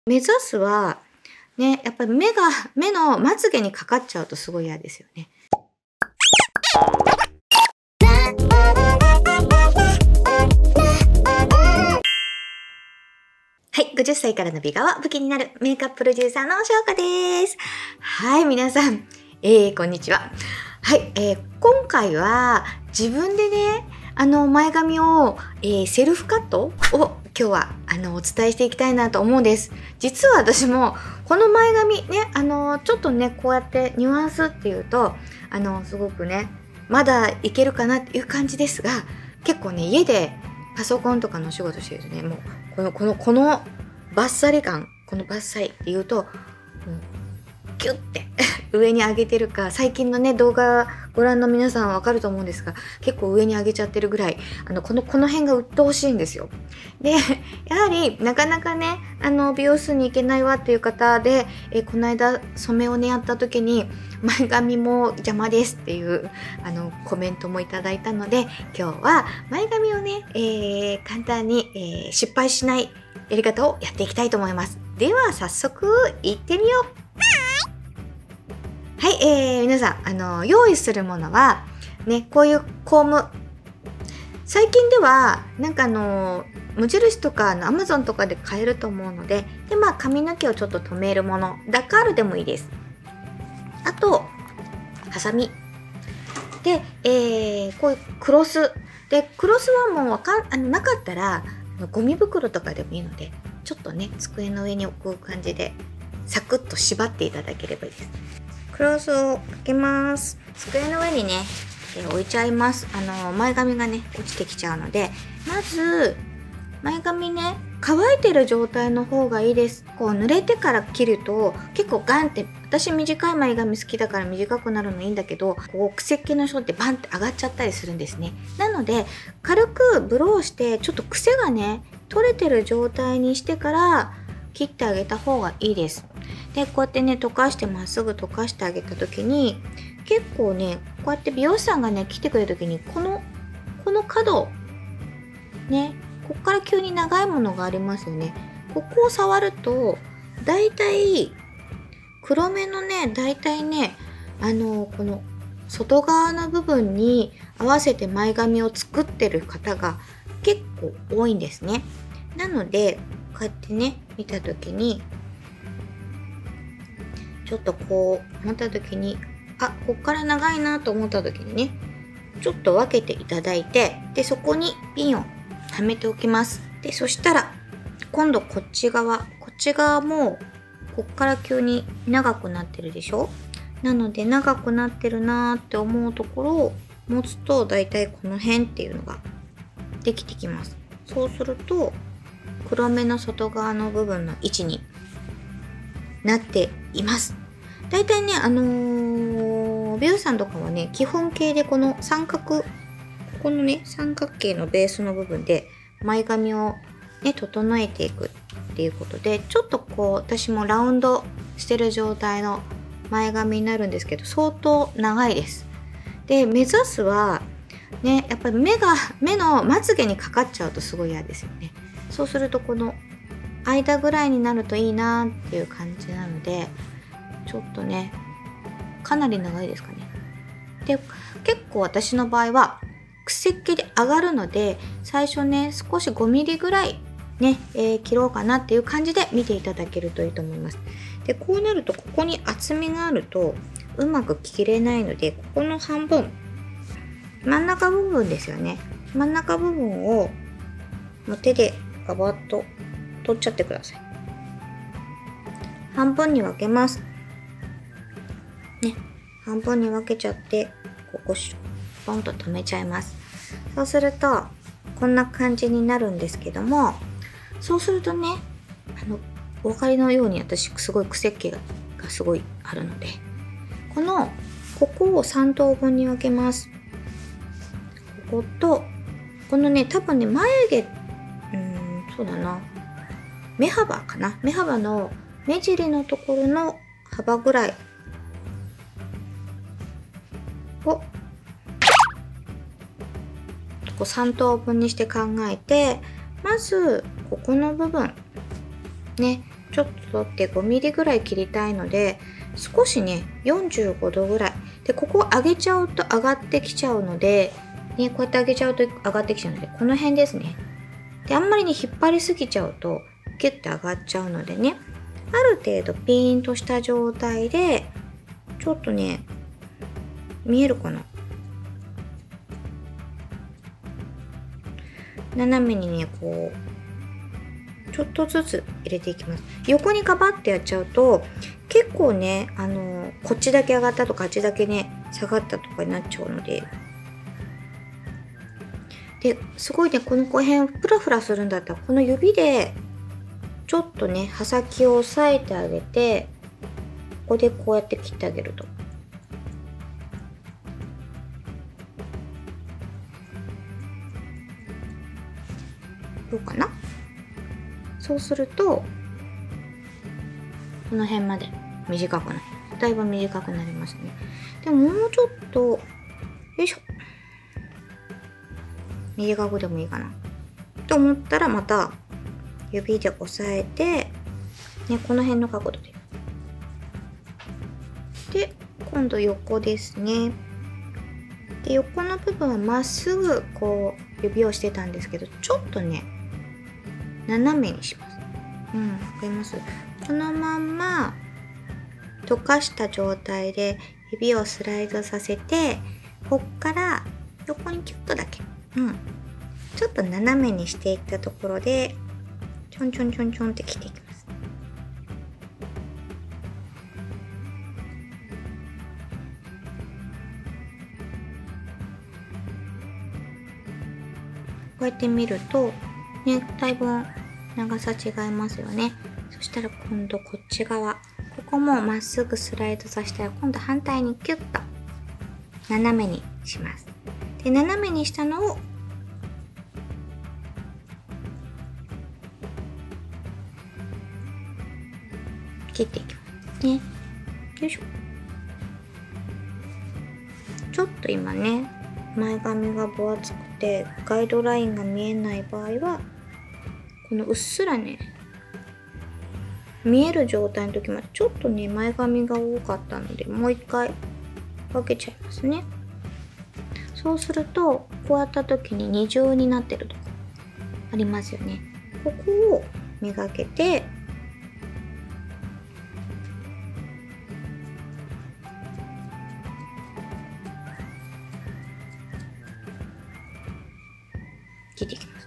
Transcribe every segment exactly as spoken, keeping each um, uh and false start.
目指すは、ね、やっぱり目が、目のまつげにかかっちゃうとすごい嫌ですよね。はい、ごじゅっさいからの美顔は武器になるメイクアッププロデューサーのしょうかです。はい、皆さん、えー、こんにちは。はい、えー、今回は自分でね、あの前髪を、えー、セルフカットを今日はあのお伝えしていきたいなと思うんです。実は私もこの前髪ね、あのちょっとねこうやってニュアンスっていうとあのすごくねまだいけるかなっていう感じですが、結構ね家でパソコンとかのお仕事してるとね、もうこのこのこのバッサリ感、このバッサリっていうと、うん、キュッて上に上げてるか、最近のね動画ご覧の皆さんはわかると思うんですが、結構上に上げちゃってるぐらい、あのこのこの辺が鬱陶しいんですよ。でやはりなかなかねあの美容室に行けないわっていう方で、えこの間染めをねやった時に前髪も邪魔ですっていうあのコメントもいただいたので、今日は前髪をね、えー、簡単に、えー、失敗しないやり方をやっていきたいと思います。では早速行ってみよう。はい、えー、皆さん、あの、用意するものは、ね、こういうコーム。最近では、なんかあの、無印とか、アマゾンとかで買えると思うので、で、まあ、髪の毛をちょっと留めるもの、ダカールでもいいです。あと、ハサミ。で、えー、こういうクロス。で、クロスはもうわかん、あの、なかったら、ゴミ袋とかでもいいので、ちょっとね、机の上に置く感じで、サクッと縛っていただければいいです。クロスをかけます。机の上にね、え置いちゃいます。あの、前髪がね、落ちてきちゃうので、まず、前髪ね、乾いてる状態の方がいいです。こう、濡れてから切ると、結構ガンって、私短い前髪好きだから短くなるのいいんだけど、こう、癖っ気の人ってバンって上がっちゃったりするんですね。なので、軽くブローして、ちょっと癖がね、取れてる状態にしてから、切ってあげた方がいいです。で、こうやってね、溶かしてまっすぐ溶かしてあげた時に、結構ね、こうやって美容師さんがね、来てくれる時に、この、この角、ね、こっから急に長いものがありますよね。ここを触ると、だいたい、黒目のね、だいたいね、あの、この、外側の部分に合わせて前髪を作ってる方が結構多いんですね。なので、こうやってね、見た時に、ちょっとこう思った時に、あ、こっから長いなと思った時にね、ちょっと分けていただいて、で、そこにピンをはめておきます。で、そしたら、今度こっち側、こっち側も、こっから急に長くなってるでしょ？なので、長くなってるなーって思うところを持つと、だいたいこの辺っていうのができてきます。そうすると、黒目の外側の部分の位置になっています。だいたいね、あのー、美容師さんとかはね、基本形でこの三角、ここのね、三角形のベースの部分で前髪をね、整えていくっていうことで、ちょっとこう、私もラウンドしてる状態の前髪になるんですけど、相当長いです。で、目指すは、ね、やっぱり目が、目のまつげにかかっちゃうとすごい嫌ですよね。そうするとこの間ぐらいになるといいなっていう感じなので、ちょっとね、かなり長いですかね。で、結構私の場合は癖っ気で上がるので、最初ね、少しごミリぐらいね、えー、切ろうかなっていう感じで見ていただけるといいと思います。で、こうなるとここに厚みがあるとうまく切れないので、ここの半分、真ん中部分ですよね。真ん中部分をもう手でガバッと取っちゃってください。半分に分けます。ね、半分に分けちゃって、ここポンと留めちゃいます。そうすると、こんな感じになるんですけども、そうするとね、あの、お分かりのように私、すごい癖っ気がすごいあるので、この、ここをさん等分に分けます。ここと、このね、多分ね、眉毛、うーん、そうだな、目幅かな。目幅の目尻のところの幅ぐらいをこうさん等分にして考えて、まずここの部分ね、 ちょっと取ってごミリぐらい切りたいので、少しねよんじゅうごどぐらいで、ここを上げちゃうと上がってきちゃうので、ね、こうやって上げちゃうと上がってきちゃうので、この辺ですね。であんまりね引っ張りすぎちゃうとギュッて上がっちゃうのでね、ある程度ピーンとした状態で、ちょっとね見えるかな、斜めにねこうちょっとずつ入れていきます。横にガバッてやっちゃうと結構ね、あのこっちだけ上がったとかあっちだけね下がったとかになっちゃうので、ですごいねこの辺フラフラするんだったら、この指でちょっとね刃先を押さえてあげて、ここでこうやって切ってあげると、どうかな。そうするとこの辺まで短くなる。だいぶ短くなりますね。でももうちょっと、よいしょ、短くでもいいかなと思ったら、また指で押さえて、ね、この辺の角度で。で、今度横ですね。で、横の部分はまっすぐこう指をしてたんですけど、ちょっとね、斜めにします。うん、わかります？このまんま溶かした状態で指をスライドさせて、こっから横にキュッとだけ、うん、ちょっと斜めにしていったところでちょんちょんちょんちょんって切っていきます。こうやって見るとね、だいぶ長さ違いますよね。そしたら今度こっち側、ここもまっすぐスライドさせたら、今度反対にキュッと斜めにします。で、斜めにしたのを切っていきますね。よいしょ。ちょっと今ね、前髪が分厚くてガイドラインが見えない場合は、このうっすらね見える状態の時までちょっとね前髪が多かったので、もう一回分けちゃいますね。そうするとこうやった時に二重になってるとこありますよね。ここをめがけて切っていきます。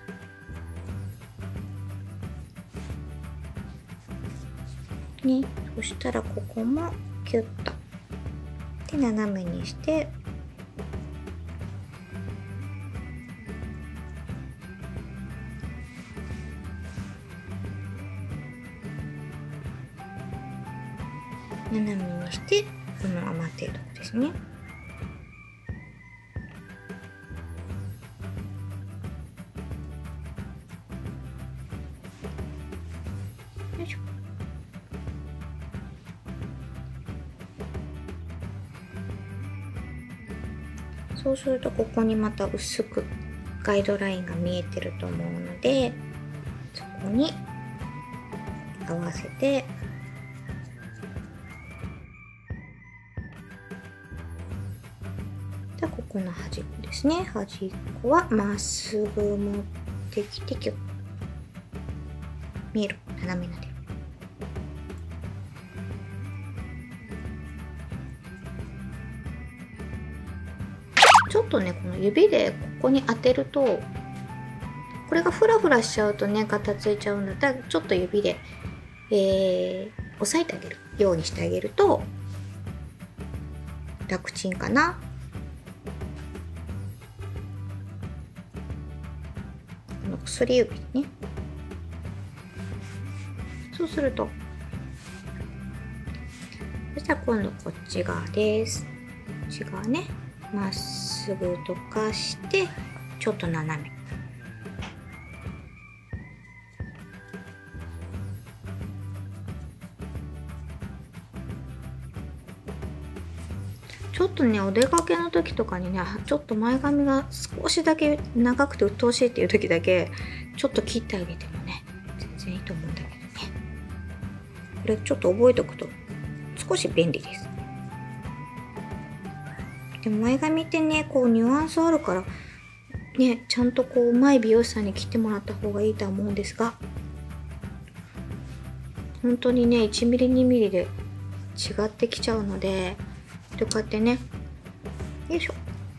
ね、そしたらここもキュッとで斜めにして斜めにして、この余っているとこですね。よいしょ。そうするとここにまた薄くガイドラインが見えてると思うので、そこに合わせてで、ここの端っこですね。端っこはまっすぐ持ってきてキュッ、見える、斜めになってる。ちょっとねこの指でここに当てると、これがフラフラしちゃうとねガタついちゃうんだったら、ちょっと指で、えー、押さえてあげるようにしてあげると楽ちんかな。この薬指ね。そうすると、そしたら今度こっち側です。こっち側ね、まっすぐ溶かしてちょっと斜め。ちょっとねお出かけの時とかにね、ちょっと前髪が少しだけ長くて鬱陶しいっていう時だけちょっと切ってあげてもね全然いいと思うんだけどね。 これちょっと覚えておくと少し便利です。でも前髪ってね、こうニュアンスあるからね、ちゃんとこううまい美容師さんに切ってもらった方がいいとは思うんですが、本当にねいちミリにミリで違ってきちゃうので、こうやってね、よいしょ、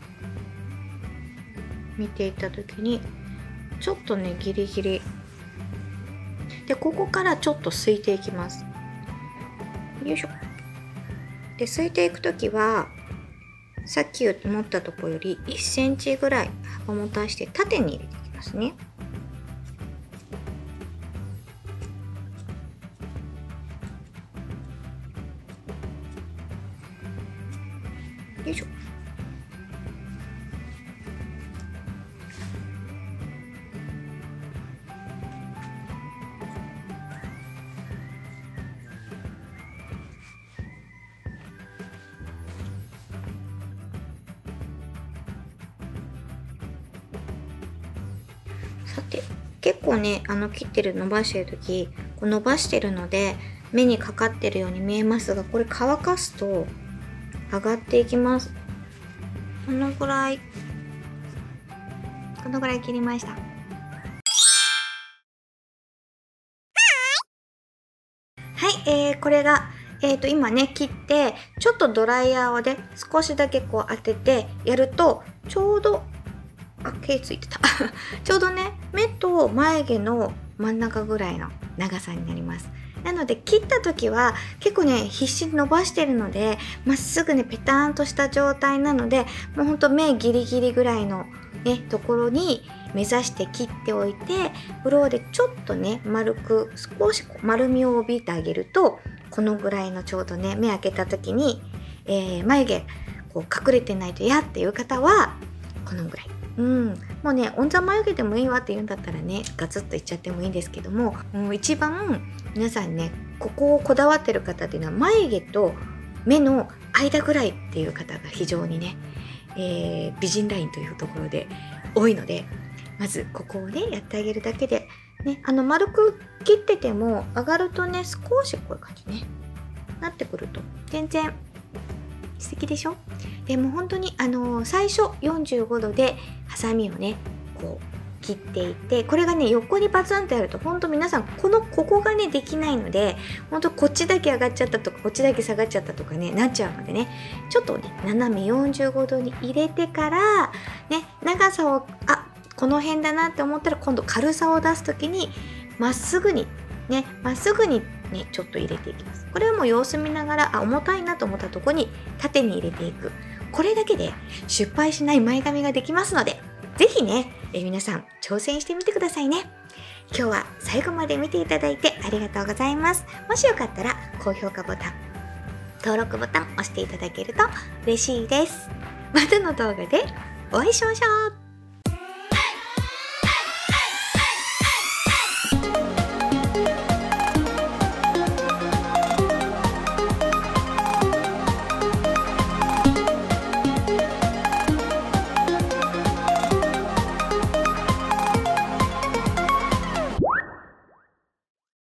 見ていった時にちょっとねギリギリで、ここからちょっとすいていきます。よいしょ。で、すいていく時はさっき持ったところよりいっセンチぐらい幅持たして縦に入れていきますね。よいしょ。さて、結構ねあの切ってる伸ばしてる時こう伸ばしてるので目にかかってるように見えますが、これ乾かすと上がっていきます。このぐらいこのぐらい切りました。はい、えー、これがえーと今ね切ってちょっとドライヤーをで少しだけこう当ててやるとちょうど、あ、毛ついてたちょうどね目と眉毛の真ん中ぐらいの長さになります。なので切った時は結構ね必死に伸ばしてるのでまっすぐねペターンとした状態なので、もうほんと目ギリギリぐらいのねところに目指して切っておいて、ブローでちょっとね丸く少し丸みを帯びてあげると、このぐらいのちょうどね目開けた時に、えー、眉毛こう隠れてないと嫌っていう方はこのぐらい。うん、もうねオンザ眉毛でもいいわって言うんだったらねガツッといっちゃってもいいんですけども、もう一番皆さんねここをこだわってる方っていうのは眉毛と目の間ぐらいっていう方が非常にね、えー、美人ラインというところで多いので、まずここをねやってあげるだけで、ね、あの丸く切ってても上がるとね少しこういう感じねなってくると全然素敵でしょ。でも本当にあのー、最初よんじゅうごどでハサミをねこう切っていって、これがね横にバツンってやると本当皆さんこのここがねできないので、本当こっちだけ上がっちゃったとかこっちだけ下がっちゃったとかねなっちゃうのでね、ちょっとね斜めよんじゅうごどに入れてからね長さをあこの辺だなって思ったら今度軽さを出す時にまっすぐにねまっすぐにねちょっと入れていきます。これはもう様子見ながら、あ重たいなと思ったところに縦に入れていく。これだけで失敗しない前髪ができますので、ぜひねえ皆さん挑戦してみてくださいね。今日は最後まで見ていただいてありがとうございます。もしよかったら高評価ボタン、登録ボタン押していただけると嬉しいです。またの動画でお会いしましょう。